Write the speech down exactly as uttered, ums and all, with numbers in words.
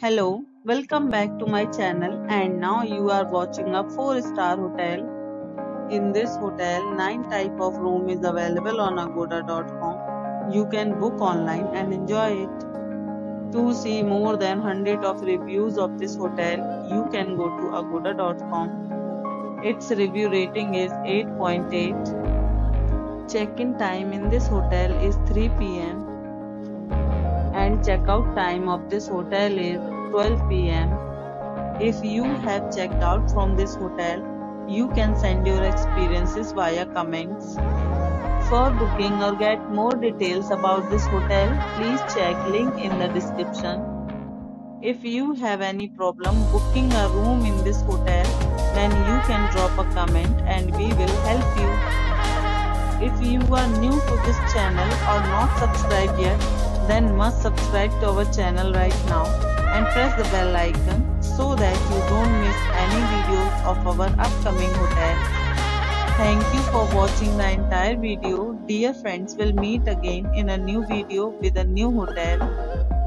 Hello, welcome back to my channel, and now you are watching a four star hotel. In this hotel, nine type of room is available on agoda dot com. You can book online and enjoy it. To see more than one hundred of reviews of this hotel, you can go to agoda dot com. Its review rating is eight point eight. Check-in time in this hotel is three p m and check-out time of this hotel is twelve p m If you have checked out from this hotel, you can send your experiences via comments. For booking or get more details about this hotel, please check link in the description. If you have any problem booking a room in this hotel, then you can drop a comment and we will help you. If you are new to this channel or not subscribed yet, then must subscribe to our channel right now and press the bell icon so that you don't miss any videos of our upcoming hotel. Thank you for watching the entire video. Dear friends, we'll meet again in a new video with a new hotel.